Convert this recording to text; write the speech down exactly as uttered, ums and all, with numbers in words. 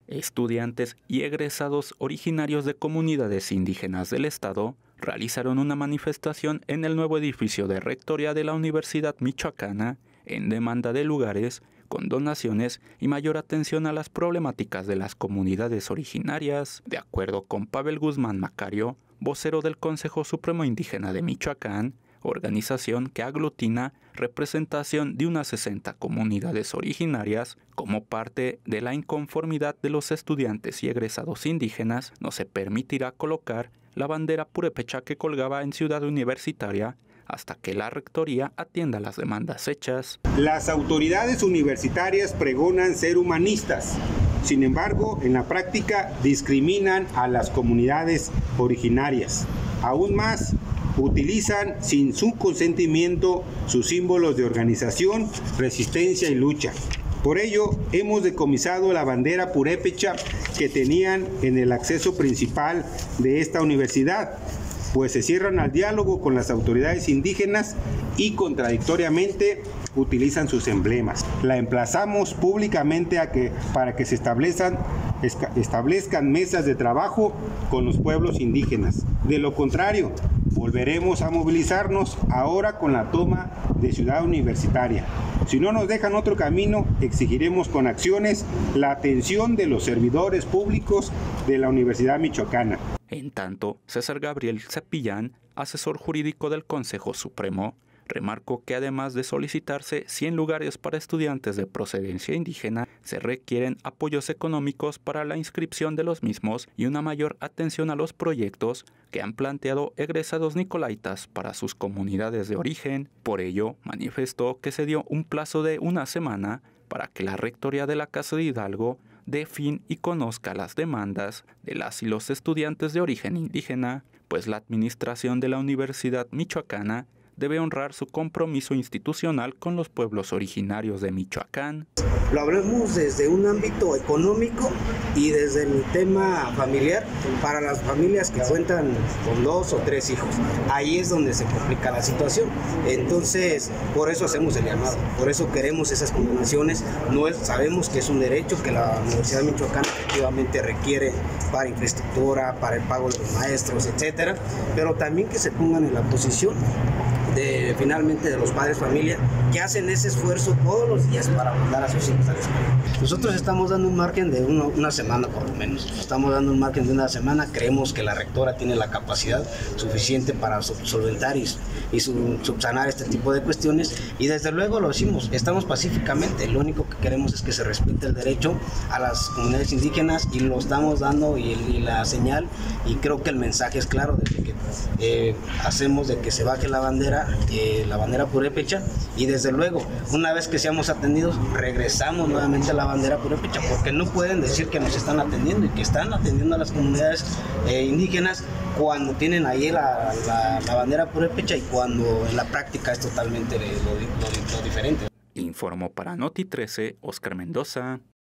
Estudiantes y egresados originarios de comunidades indígenas del estado realizaron una manifestación en el nuevo edificio de rectoría de la Universidad Michoacana en demanda de lugares, con donaciones y mayor atención a las problemáticas de las comunidades originarias. De acuerdo con Pavel Guzmán Macario, vocero del Consejo Supremo Indígena de Michoacán, organización que aglutina representación de unas sesenta comunidades originarias, como parte de la inconformidad de los estudiantes y egresados indígenas, no se permitirá colocar la bandera purépecha que colgaba en Ciudad Universitaria hasta que la rectoría atienda las demandas hechas. Las autoridades universitarias pregonan ser humanistas. Sin embargo, en la práctica discriminan a las comunidades originarias. Aún más, utilizan sin su consentimiento sus símbolos de organización, resistencia y lucha. Por ello, hemos decomisado la bandera purépecha que tenían en el acceso principal de esta universidad, pues se cierran al diálogo con las autoridades indígenas y contradictoriamente utilizan sus emblemas. La emplazamos públicamente a que, para que se establezcan, establezcan mesas de trabajo con los pueblos indígenas. De lo contrario, volveremos a movilizarnos ahora con la toma de Ciudad Universitaria. Si no nos dejan otro camino, exigiremos con acciones la atención de los servidores públicos de la Universidad Michoacana. En tanto, César Gabriel Cepillán, asesor jurídico del Consejo Supremo, remarcó que además de solicitarse cien lugares para estudiantes de procedencia indígena, se requieren apoyos económicos para la inscripción de los mismos y una mayor atención a los proyectos que han planteado egresados nicolaitas para sus comunidades de origen. Por ello, manifestó que se dio un plazo de una semana para que la rectoría de la Casa de Hidalgo dé fin y conozca las demandas de las y los estudiantes de origen indígena, pues la administración de la Universidad Michoacana debe honrar su compromiso institucional con los pueblos originarios de Michoacán. Lo hablamos desde un ámbito económico y desde el tema familiar para las familias que cuentan con dos o tres hijos. Ahí es donde se complica la situación. Entonces, por eso hacemos el llamado, por eso queremos esas condonaciones. No es, sabemos que es un derecho que la Universidad Michoacana efectivamente requiere para infraestructura, para el pago de los maestros, etcétera, pero también que se pongan en la posición de finalmente de los padres familia que hacen ese esfuerzo todos los días para mandar a sus hijos a la escuela. Nosotros estamos dando un margen de uno, una semana por lo menos, estamos dando un margen de una semana, creemos que la rectora tiene la capacidad suficiente para solventar y, y subsanar este tipo de cuestiones y desde luego lo hicimos, estamos pacíficamente, lo único que queremos es que se respete el derecho a las comunidades indígenas y lo estamos dando y, y la señal y creo que el mensaje es claro desde que eh, hacemos de que se baje la bandera Eh, la bandera purépecha y desde luego una vez que seamos atendidos regresamos nuevamente a la bandera purépecha porque no pueden decir que nos están atendiendo y que están atendiendo a las comunidades eh, indígenas cuando tienen ahí la, la, la bandera purépecha y cuando en la práctica es totalmente lo, lo, lo diferente. Informó para Noti trece Oscar Mendoza.